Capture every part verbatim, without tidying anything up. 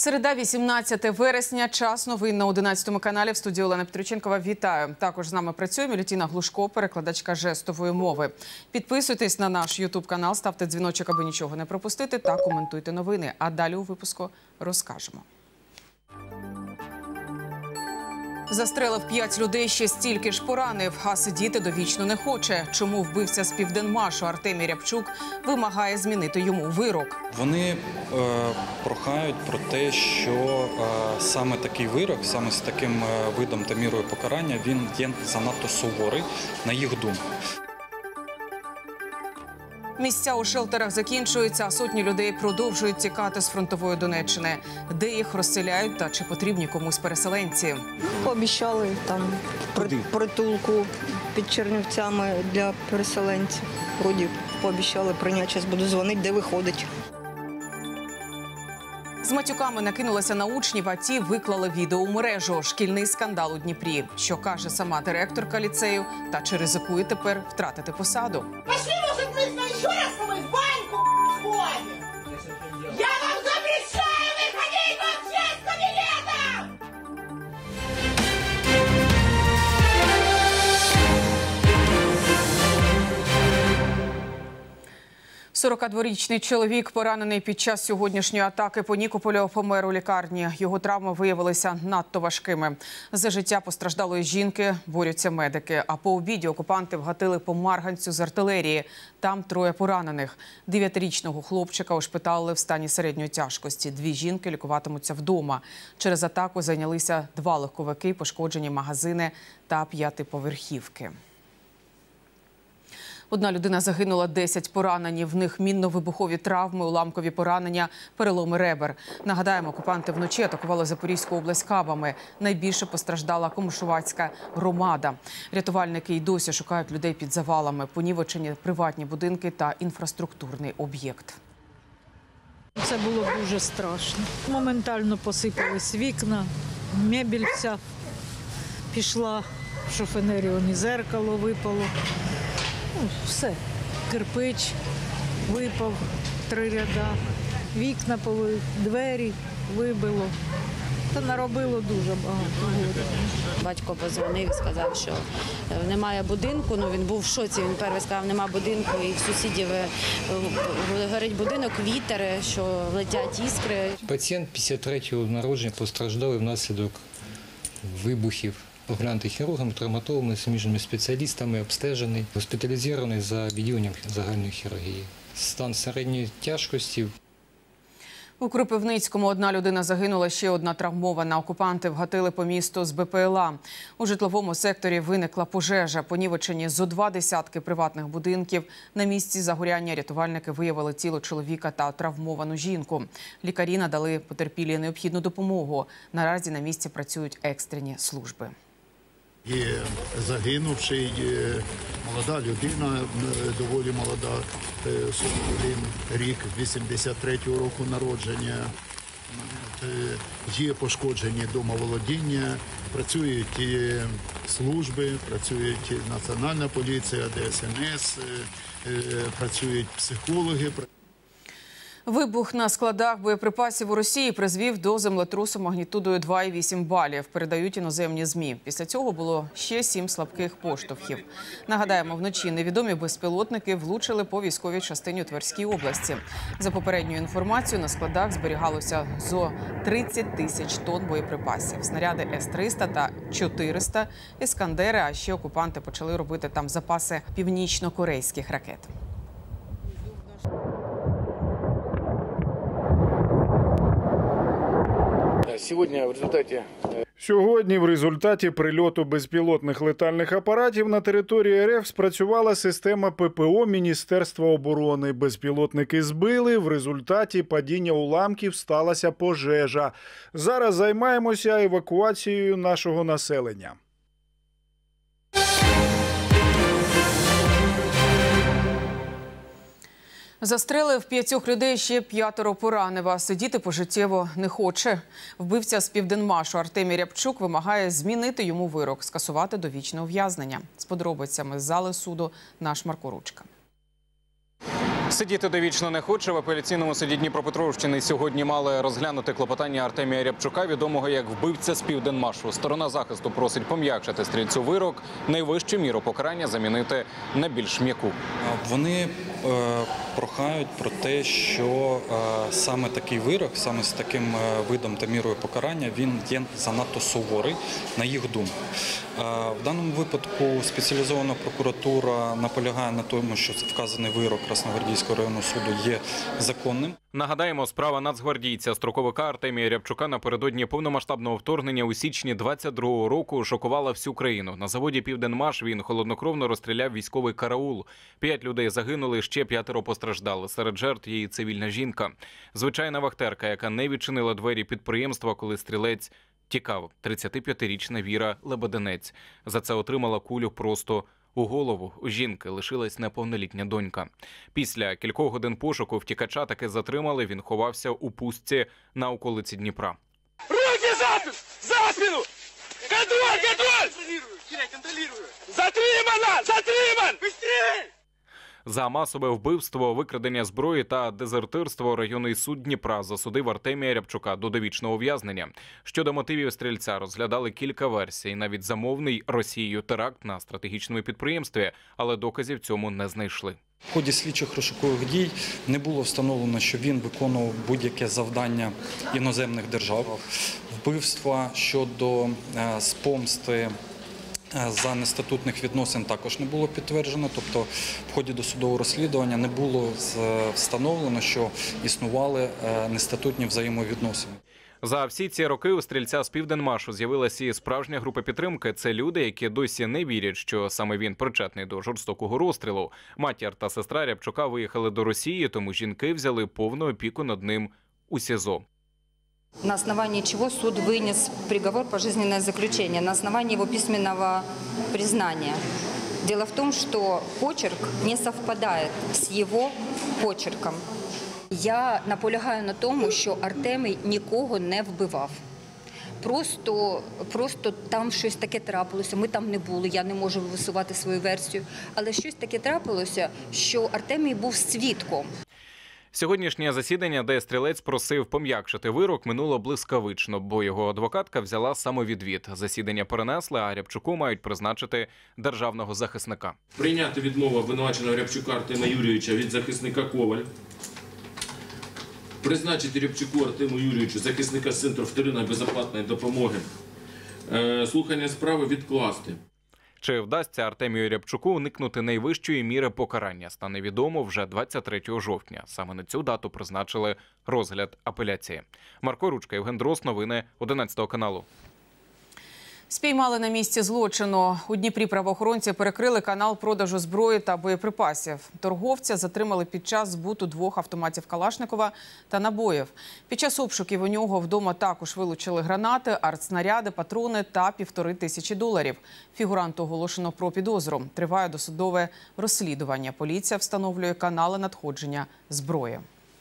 Середа, вісімнадцяте вересня, час новин на одинадцятому каналі. В студії Олена Петриченкова. Вітаю. Також з нами працює Мілютіна Глушко, перекладачка жестової мови. Підписуйтесь на наш ютуб канал, ставте дзвіночок, аби нічого не пропустити, та коментуйте новини. А далі у випуску розкажемо. Застрелив п'ять людей, ще стільки ж поранив, а сидіти довічно не хоче. Чому вбивця з Південмашу Артемій Рябчук вимагає змінити йому вирок? Вони е, прохають про те, що е, саме такий вирок, саме з таким е, видом та мірою покарання, він є занадто суворий, на їх думку. Місця у шелтерах закінчуються, а сотні людей продовжують тікати з фронтової Донеччини. Де їх розселяють та чи потрібні комусь переселенці? Пообіцяли там притулку під Чернівцями для переселенців. Вроді пообіцяли прийняти, зараз буду дзвонити, де виходить. З матюками накинулися на учнів, а ті виклали відео у мережу. Шкільний скандал у Дніпрі. Що каже сама директорка ліцею та чи ризикує тепер втратити посаду? Пошли, может, мы с тобой еще раз с тобой в баньку сходим? Я вам запрещаю выходить вообще с кабинета! сорокадворічний чоловік, поранений під час сьогоднішньої атаки по Нікополю, помер у лікарні. Його травми виявилися надто важкими. За життя постраждалої жінки борються медики. А по обіді окупанти вгатили по марганцю з артилерії. Там троє поранених. Дев'ятирічного хлопчика ушпиталили в стані середньої тяжкості. Дві жінки лікуватимуться вдома. Через атаку зайнялися два легковики, пошкоджені магазини та п'ятиповерхівки. Одна людина загинула, десять поранені. В них мінно-вибухові травми, уламкові поранення, переломи ребер. Нагадаємо, окупанти вночі атакували Запорізьку область кабами. Найбільше постраждала Комишувацька громада. Рятувальники й досі шукають людей під завалами. Понівечені приватні будинки та інфраструктурний об'єкт. Це було дуже страшно. Моментально посипались вікна, мебель вся пішла, в шифонері і зеркало випало. Ну, все. Кирпич випав, три ряда, вікна повили, двері вибило. Та наробило дуже багато. Батько подзвонив і сказав, що немає будинку. Ну, він був в шоці, він перший сказав, немає будинку, і в сусідів горить будинок, вітер, що летять іскри. Пацієнт п'ятдесят третього народження постраждав внаслідок вибухів. Оглянутий хірургом, травматологами, суміжними спеціалістами, обстежений, госпіталізований за відділенням загальної хірургії. Стан середньої тяжкості. У Кропивницькому одна людина загинула, ще одна травмована. Окупанти вгатили по місту з БПЛА. У житловому секторі виникла пожежа. Понівечені зо два десятки приватних будинків. На місці загоряння рятувальники виявили тіло чоловіка та травмовану жінку. Лікарі надали потерпілій необхідну допомогу. Наразі на місці працюють екстрені служби. Є загинувший, є молода людина, доволі молода, сорок один рік, вісімдесят третього року народження. Є пошкоджені домоволодіння, працюють і служби, працюють Національна поліція, Де Ес Ем Ес, працюють психологи. Вибух на складах боєприпасів у Росії призвів до землетрусу магнітудою два і вісім балів, передають іноземні ЗМІ. Після цього було ще сім слабких поштовхів. Нагадаємо, вночі невідомі безпілотники влучили по військовій частині у Тверській області. За попередньою інформацією, на складах зберігалося зо тридцять тисяч тонн боєприпасів. Снаряди Ес триста та чотириста, Іскандери, а ще окупанти почали робити там запаси північно-корейських ракет. Сьогодні в результаті Сьогодні в результаті прильоту безпілотних летальних апаратів на території РФ спрацювала система Пе Пе О Міністерства оборони. Безпілотники збили, в результаті падіння уламків сталася пожежа. Зараз займаємося евакуацією нашого населення. Застрелив п'ятьох людей, ще п'ятеро поранив, а сидіти пожиттєво не хоче. Вбивця з Південмашу Артемій Рябчук вимагає змінити йому вирок, скасувати довічне ув'язнення. З подробицями з зали суду наш Марко Ручка. Сидіти довічно не хоче. В апеляційному суді Дніпропетровщини сьогодні мали розглянути клопотання Артемія Рябчука, відомого як вбивця з Південмашу. Сторона захисту просить пом'якшити стрільцю вирок, найвищу міру покарання замінити на більш м'яку. Вони е, прохають про те, що е, саме такий вирок, саме з таким е, видом та мірою покарання, він є занадто суворий, на їх думку. Е, в даному випадку спеціалізована прокуратура наполягає на тому, що вказаний вирок Красногвардійського районного суду є законним. Нагадаємо, справа нацгвардійця, строковика Артемія Рябчука напередодні повномасштабного вторгнення у січні двадцять другого року шокувала всю країну. На заводі «Південмаш» він холоднокровно розстріляв військовий караул. П'ять людей загинули, ще п'ятеро постраждали. Серед жертв є і цивільна жінка. Звичайна вахтерка, яка не відчинила двері підприємства, коли стрілець тікав. тридцятип'ятирічна Віра Лебеденець. За це отримала кулю просто у голову. У жінки лишилась неповнолітня донька. Після кількох годин пошуку втікача таки затримали. Він ховався у пустці на околиці Дніпра. Руки за, за спину! Контроль, контроль! Контролирую! Затримано! Затриман! Быстрее! За масове вбивство, викрадення зброї та дезертирство районний суд Дніпра засудив Артемія Рябчука до довічного ув'язнення. Щодо мотивів стрільця розглядали кілька версій, навіть замовний Росією теракт на стратегічному підприємстві, але доказів цьому не знайшли. В ході слідчих розшукових дій не було встановлено, що він виконував будь-яке завдання іноземних держав. Вбивства щодо е, спомсти за нестатутних відносин також не було підтверджено, тобто в ході досудового розслідування не було встановлено, що існували нестатутні взаємовідносини. За всі ці роки у стрільця з Південмашу з'явилася і справжня група підтримки. Це люди, які досі не вірять, що саме він причетний до жорстокого розстрілу. Матір та сестра Рябчука виїхали до Росії, тому жінки взяли повну опіку над ним у СІЗО. На основании чего суд вынес приговор пожизненное заключение, на основании его письменного признания. Дело в том, что почерк не совпадает с его почерком. Я наполягаю на тому, що Артемій нікого не вбивав. Просто, просто там щось таке трапилося, ми там не були, я не можу висувати свою версію, але щось таке трапилося, що Артемій був свідком. Сьогоднішнє засідання, де стрілець просив пом'якшити вирок, минуло блискавично, бо його адвокатка взяла самовідвід. Засідання перенесли, а Рябчуку мають призначити державного захисника. Прийняти відмову обвинуваченого Рябчука Артема Юрійовича від захисника Коваль. Призначити Рябчуку Артему Юрійовичу захисника з Центру вторинної безоплатної допомоги. Слухання справи відкласти. Чи вдасться Артемію Рябчуку уникнути найвищої міри покарання, стане відомо вже двадцять третього жовтня. Саме на цю дату призначили розгляд апеляції. Марко Ручка, Євген Дрозд, новини одинадцятого каналу. Спіймали на місці злочину. У Дніпрі правоохоронці перекрили канал продажу зброї та боєприпасів. Торговця затримали під час збуту двох автоматів Калашникова та набоїв. Під час обшуків у нього вдома також вилучили гранати, артснаряди, патрони та півтори тисячі доларів. Фігуранту оголошено про підозру. Триває досудове розслідування. Поліція встановлює канали надходження зброї.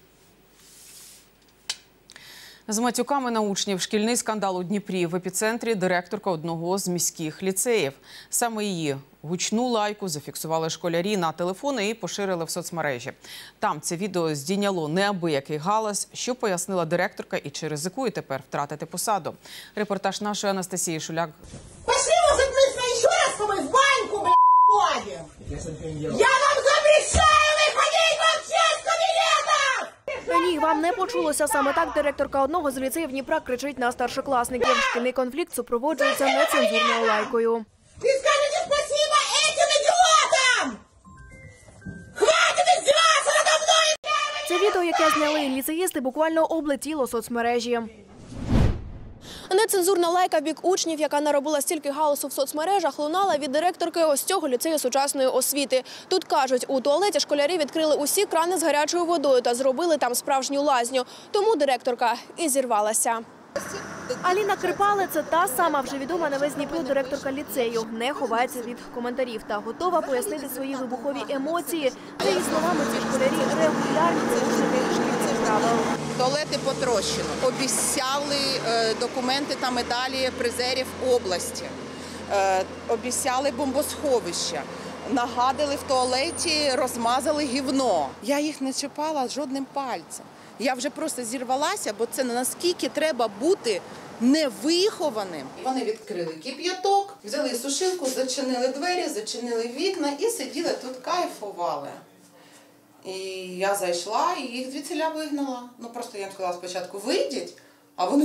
З матюками на учнів шкільний скандал у Дніпрі. В епіцентрі директорка одного з міських ліцеїв. Саме її гучну лайку зафіксували школярі на телефони і поширили в соцмережі. Там це відео здійняло неабиякий галас, що пояснила директорка і чи ризикує тепер втратити посаду. Репортаж нашої Анастасії Шуляк. Пошли, может, мы еще раз с тобой в баньку, блядь, ходим. Я вам запрещаю выходить вообще с кабинета! Ні, вам не почулося. Саме так директорка одного з ліцеїв Дніпра кричить на старшокласників. Шкільний конфлікт супроводжується нецензурною лайкою. Ви скажете спасибо этим ідіотам! Хватить издеваться надо мною! Це відео, яке зняли ліцеїсти, буквально облетіло соцмережі. Нецензурна лайка в бік учнів, яка наробила стільки галасу в соцмережах, лунала від директорки ось цього ліцею сучасної освіти. Тут, кажуть, у туалеті школярі відкрили усі крани з гарячою водою та зробили там справжню лазню. Тому директорка і зірвалася. Аліна Крипале – це та сама вже відома на весь Дніпро директорка ліцею. Не ховається від коментарів та готова пояснити свої вибухові емоції. За її словами, ці школярі регулярні порушники шкільних правил. Туалети потрощено. Обіцяли е, документи та медалі призерів області. Е, обіцяли бомбосховища. нагадили в туалеті, розмазали гівно. Я їх не чіпала жодним пальцем. Я вже просто зірвалася, бо це наскільки треба бути невихованим. Вони відкрили кип'яток, взяли сушилку, зачинили двері, зачинили вікна і сиділи тут, кайфували. І я зайшла і їх звідсіля вигнала. Ну просто я їм сказала спочатку вийдіть, а вони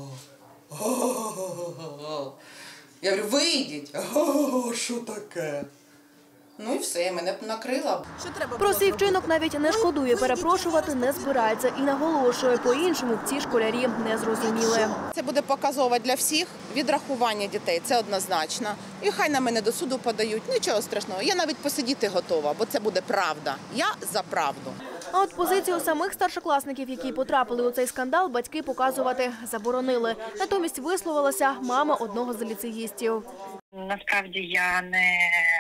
го-го-го. Я говорю, вийдіть. Го-го, що таке? Ну і все, мене накрила. Про свій вчинок навіть не шкодує, перепрошувати не збирається і наголошує, по-іншому ці школярі не зрозуміли. Це буде показово для всіх, відрахування дітей, це однозначно. І хай на мене до суду подають, нічого страшного, я навіть посидіти готова, бо це буде правда. Я за правду. А от позицію самих старшокласників, які потрапили у цей скандал, батьки показувати заборонили. Натомість висловилася мама одного з ліцеїстів. Насправді я не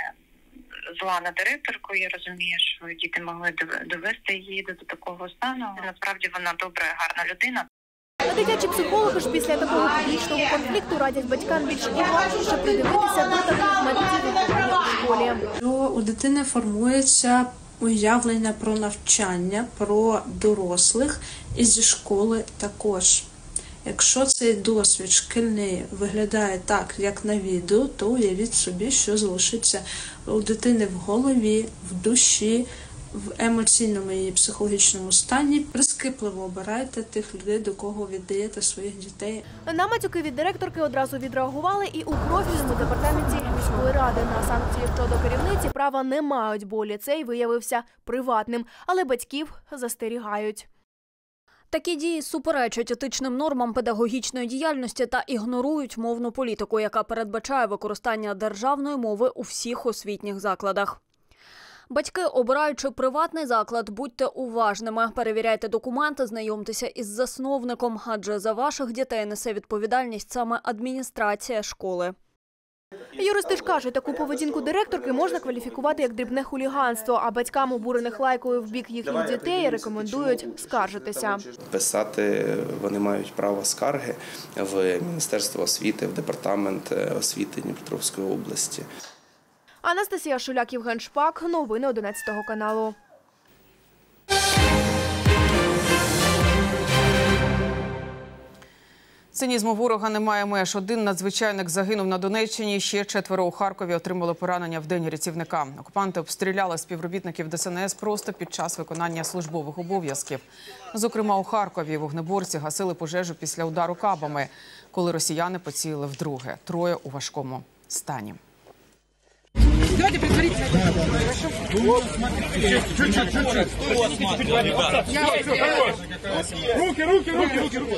зла на директорку, я розумію, що діти могли довести її до такого стану. Насправді вона добра, гарна людина. А дитячі психологи ж після такого публічного конфлікту радять батькам більш уважніше придивитися до таких методів виховання у школі. У дитини формується уявлення про навчання, про дорослих і зі школи також. Якщо цей досвід шкільний виглядає так, як на відео, то уявіть собі, що залишиться у дитини в голові, в душі, в емоційному і психологічному стані. Прискіпливо обирайте тих людей, до кого віддаєте своїх дітей. На матюки від директорки одразу відреагували і у профільному департаменті міської ради. На санкції щодо керівниці права не мають, бо ліцей виявився приватним, але батьків застерігають. Такі дії суперечать етичним нормам педагогічної діяльності та ігнорують мовну політику, яка передбачає використання державної мови у всіх освітніх закладах. Батьки, обираючи приватний заклад, будьте уважними, перевіряйте документи, знайомтеся із засновником, адже за ваших дітей несе відповідальність саме адміністрація школи. Юристи ж кажуть, таку поведінку директорки можна кваліфікувати як дрібне хуліганство, а батькам, обурених лайкою в бік їхніх дітей, рекомендують скаржитися. Писати вони мають право скарги в Міністерство освіти, в Департамент освіти Дніпропетровської області. Анастасія Шуляк, Євген Шпак. Новини одинадцятого каналу. Цинізму ворога немає меж. Один надзвичайник загинув на Донеччині, ще четверо у Харкові отримали поранення в день рятівника. Окупанти обстріляли співробітників Де Ес Ен Ес просто під час виконання службових обов'язків. Зокрема, у Харкові вогнеборці гасили пожежу після удару кабами, коли росіяни поцілили вдруге. Троє у важкому стані. Давайте притвориться. Руки, руки, руки, руки, руки.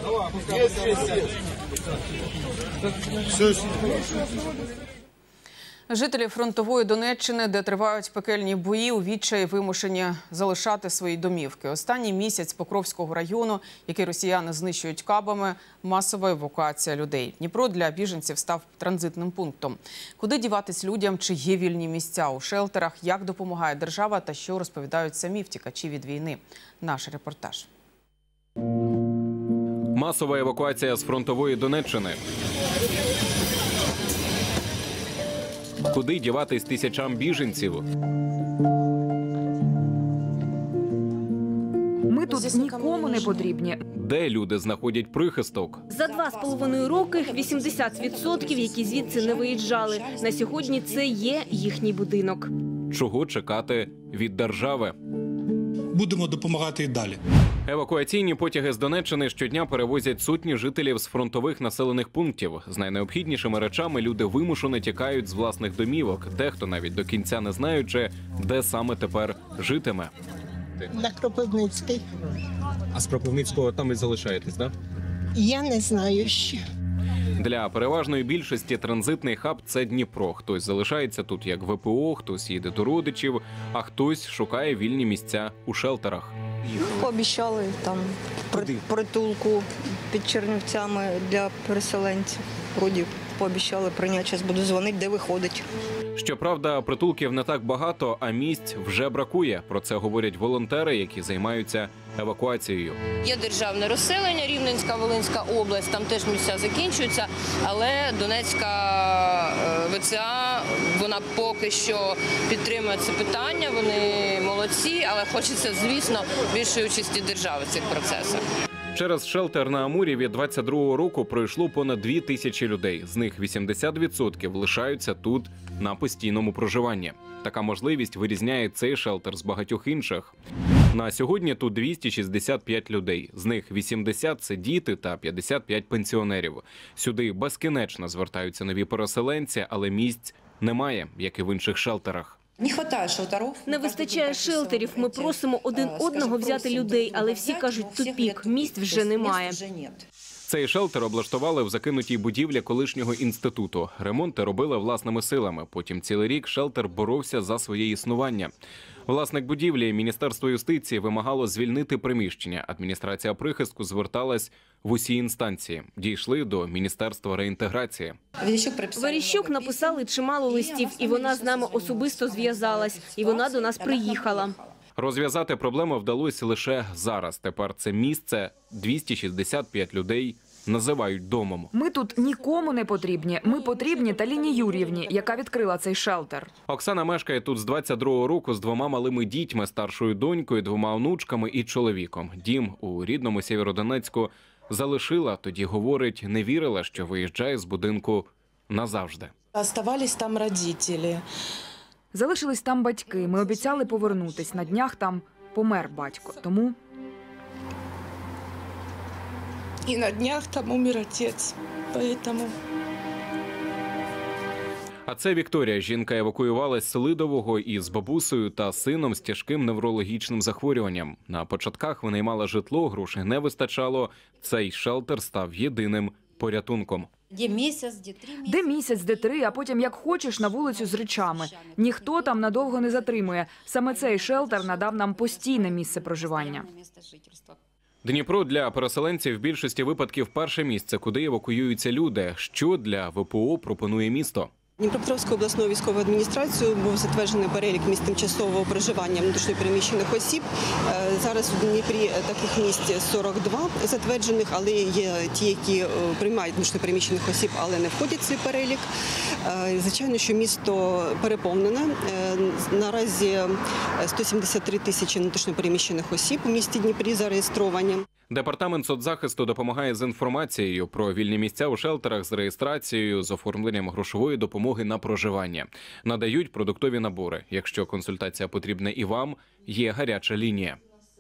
Жителі фронтової Донеччини, де тривають пекельні бої, у відчаї вимушені залишати свої домівки. Останній місяць Покровського району, який росіяни знищують кабами, масова евакуація людей. Дніпро для біженців став транзитним пунктом. Куди діватись людям, чи є вільні місця у шелтерах, як допомагає держава та що розповідають самі втікачі від війни. Наш репортаж. Масова евакуація з фронтової Донеччини. Куди діватись тисячам біженців? Ми тут нікому не потрібні. Де люди знаходять прихисток? За два з половиною роки вісімдесят відсотків, які звідси не виїжджали. На сьогодні це є їхній будинок. Чого чекати від держави? Будемо допомагати і далі. Евакуаційні потяги з Донеччини щодня перевозять сотні жителів з фронтових населених пунктів. З найнеобхіднішими речами люди вимушено тікають з власних домівок, дехто навіть до кінця не знаючи, де саме тепер житиме. На Кропивницький. А з Кропивницького там і залишаєтесь, так? Я не знаю ще. Для переважної більшості транзитний хаб – це Дніпро. Хтось залишається тут як В П О, хтось їде до родичів, а хтось шукає вільні місця у шелтерах. Пообіцяли там притулку під Чернівцями для переселенців. Вроді пообіцяли прийняти. Зараз буду дзвонити, де виходить. Щоправда, притулків не так багато, а місць вже бракує. Про це говорять волонтери, які займаються евакуацією. Є державне розселення, Рівненська, Волинська область, там теж місця закінчуються, але Донецька ВЦА, вона поки що підтримує це питання, вони молодці, але хочеться, звісно, більшої участі держави в цих процесах. Через шелтер на Амурі від двадцять другого року пройшло понад дві тисячі людей. З них вісімдесят відсотків лишаються тут на постійному проживанні. Така можливість вирізняє цей шелтер з багатьох інших. На сьогодні тут двісті шістдесят п'ять людей. З них вісімдесят – це діти та п'ятдесят п'ять пенсіонерів. Сюди безкінечно звертаються нові переселенці, але місць немає, як і в інших шелтерах. Не вистачає шелтерів. Ми просимо один одного взяти людей, але всі кажуть, тупік, місць вже немає. Цей шелтер облаштували в закинутій будівлі колишнього інституту. Ремонти робили власними силами. Потім цілий рік шелтер боровся за своє існування. Власник будівлі, Міністерство юстиції, вимагало звільнити приміщення. Адміністрація прихистку зверталась в усі інстанції. Дійшли до Міністерства реінтеграції. Верещук написали чимало листів, і вона з нами особисто зв'язалась, і вона до нас приїхала. Розв'язати проблему вдалося лише зараз. Тепер це місце двісті шістдесят п'ять людей називають домом. Ми тут нікому не потрібні. Ми потрібні Таліні Юр'ївні, яка відкрила цей шелтер. Оксана мешкає тут з двадцять другого року з двома малими дітьми, старшою донькою, двома онучками і чоловіком. Дім у рідному Сєвєродонецьку залишила, тоді, говорить, не вірила, що виїжджає з будинку назавжди. Оставались там родителі. Залишились там батьки. Ми обіцяли повернутись. На днях там помер батько. Тому... І на днях там умер отець. Поэтому... А це Вікторія. Жінка евакуювалась з Селидового із бабусею та сином з тяжким неврологічним захворюванням. На початках винаймала житло, грошей не вистачало. Цей шелтер став єдиним порятунком. Де місяць, де три місяці. Де місяць, де три, а потім як хочеш на вулицю з речами. Ніхто там надовго не затримує. Саме цей шелтер надав нам постійне місце проживання. Дніпро для переселенців в більшості випадків перше місце, куди евакуюються люди. Що для ВПО пропонує місто? Дніпропетровською обласною військовою адміністрацією був затверджений перелік місць тимчасового проживання внутрішньопереміщених осіб. Зараз у Дніпрі таких місць сорок два затверджених, але є ті, які приймають внутрішньопереміщених осіб, але не входять в цей перелік. Звичайно, що місто переповнене. Наразі сто сімдесят три тисячі внутрішньопереміщених осіб у місті Дніпрі зареєстровані. Департамент соцзахисту допомагає з інформацією про вільні місця у шелтерах, з реєстрацією, з оформленням грошової допомоги на проживання. Надають продуктові набори. Якщо консультація потрібна і вам, є гаряча лінія.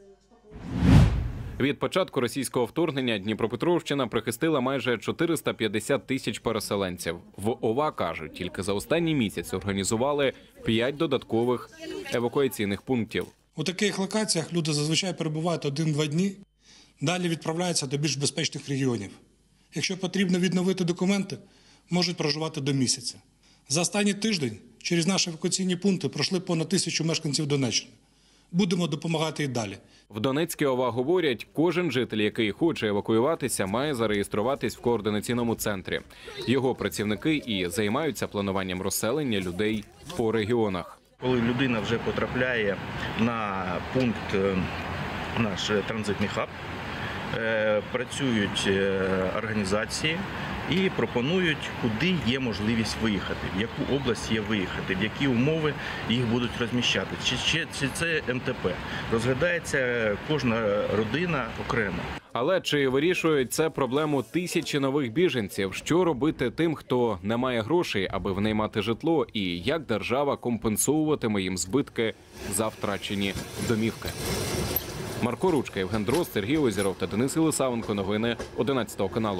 Від початку російського вторгнення Дніпропетровщина прихистила майже чотириста п'ятдесят тисяч переселенців. В ОВА кажуть, тільки за останній місяць організували п'ять додаткових евакуаційних пунктів. У таких локаціях люди зазвичай перебувають один-два дні. Далі відправляються до більш безпечних регіонів. Якщо потрібно відновити документи, можуть проживати до місяця. За останній тиждень через наші евакуаційні пункти пройшли понад тисячу мешканців Донеччини. Будемо допомагати і далі. В Донецькій ОВА говорять, кожен житель, який хоче евакуюватися, має зареєструватись в координаційному центрі. Його працівники і займаються плануванням розселення людей по регіонах. Коли людина вже потрапляє на пункт, наш транзитний хаб, працюють організації і пропонують, куди є можливість виїхати, в яку область є виїхати, в які умови їх будуть розміщати. Чи, чи, чи це ем те пе. Розглядається кожна родина окремо. Але чи вирішують це проблему тисячі нових біженців? Що робити тим, хто не має грошей, аби внаймати житло? І як держава компенсовуватиме їм збитки за втрачені домівки? Марко Ручка, Євген Дрозд, Сергій Озеров та Денис Єлисавенко. Новини одинадцятого каналу.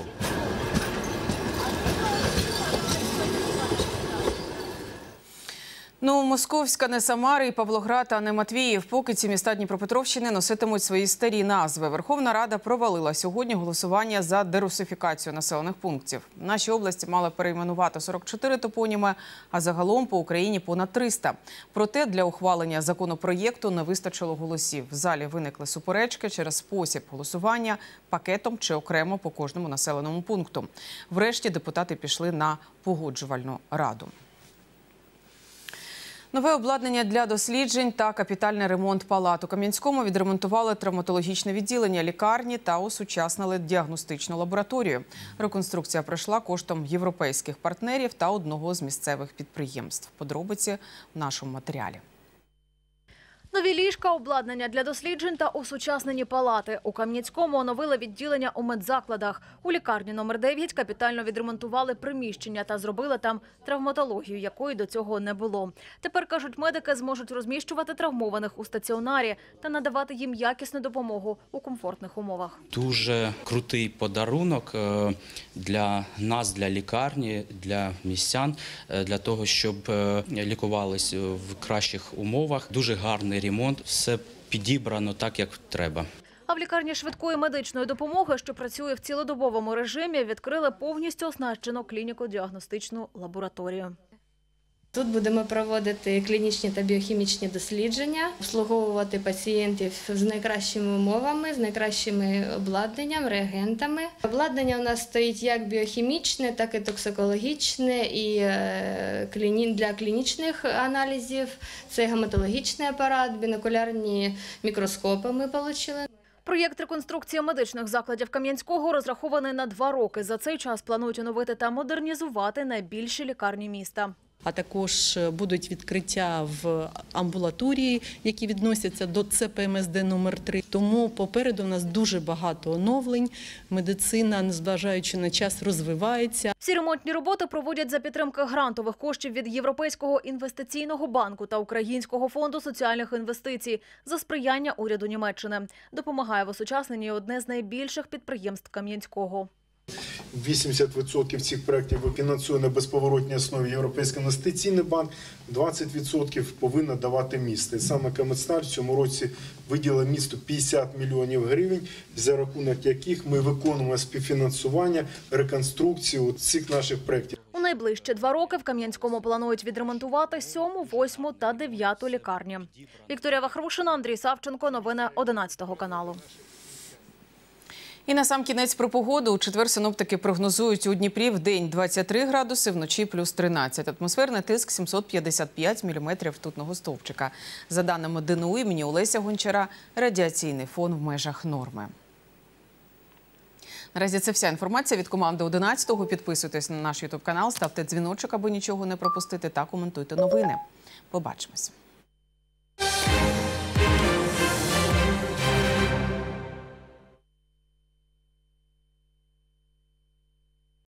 Ну, Московська, не Самара і Павлоград, а не Матвіїв. Поки ці міста Дніпропетровщини носитимуть свої старі назви. Верховна Рада провалила сьогодні голосування за дерусифікацію населених пунктів. В нашій області мали перейменувати сорок чотири топоніми, а загалом по Україні понад триста. Проте для ухвалення законопроєкту не вистачило голосів. В залі виникли суперечки через спосіб голосування пакетом чи окремо по кожному населеному пункту. Врешті депутати пішли на погоджувальну раду. Нове обладнання для досліджень та капітальний ремонт палат. У Кам'янському відремонтували травматологічне відділення лікарні та осучаснили діагностичну лабораторію. Реконструкція пройшла коштом європейських партнерів та одного з місцевих підприємств. Подробиці в нашому матеріалі. Нові ліжка, обладнання для досліджень та осучаснені палати. У Кам'янському оновили відділення у медзакладах. У лікарні номер дев'ять капітально відремонтували приміщення та зробили там травматологію, якої до цього не було. Тепер, кажуть медики, зможуть розміщувати травмованих у стаціонарі та надавати їм якісну допомогу у комфортних умовах. Дуже крутий подарунок для нас, для лікарні, для містян, для того, щоб лікувались в кращих умовах. Дуже гарний ремонт, все підібрано так, як треба. А в лікарні швидкої медичної допомоги, що працює в цілодобовому режимі, відкрили повністю оснащену клініко-діагностичну лабораторію. Тут будемо проводити клінічні та біохімічні дослідження, обслуговувати пацієнтів з найкращими умовами, з найкращими обладнанням, реагентами. Обладнання у нас стоїть як біохімічне, так і токсикологічне, і для клінічних аналізів. Це гематологічний апарат, бінокулярні мікроскопи ми отримали. Проєкт реконструкції медичних закладів Кам'янського розрахований на два роки. За цей час планують оновити та модернізувати найбільші лікарні міста. А також будуть відкриття в амбулаторії, які відносяться до Це Пе Ем Ес Де номер три. Тому попереду у нас дуже багато оновлень. Медицина, незважаючи на час, розвивається. Всі ремонтні роботи проводять за підтримки грантових коштів від Європейського інвестиційного банку та Українського фонду соціальних інвестицій за сприяння уряду Німеччини. Допомагає в осучасненні одне з найбільших підприємств Кам'янського. вісімдесят відсотків цих проєктів фінансує на безповоротній основі Європейський інвестиційний банк, двадцять відсотків повинно давати місто. І саме Кам'янстар в цьому році виділив місту п'ятдесят мільйонів гривень, за рахунок яких ми виконуємо співфінансування, реконструкцію цих наших проєктів. У найближчі два роки в Кам'янському планують відремонтувати сьому, восьму та дев'яту лікарні. Вікторія Вахрушина, Андрій Савченко. Новини одинадцятого каналу. І на сам кінець про погоду. У четвер синоптики прогнозують у Дніпрі в день двадцять три градуси, вночі плюс тринадцять. Атмосферний тиск сімсот п'ятдесят п'ять міліметрів ртутного стовпчика. За даними Де Ен У імені Олеся Гончара, радіаційний фон в межах норми. Наразі це вся інформація від команди одинадцятого. Підписуйтесь на наш ютуб канал, ставте дзвіночок, аби нічого не пропустити, та коментуйте новини. Побачимось.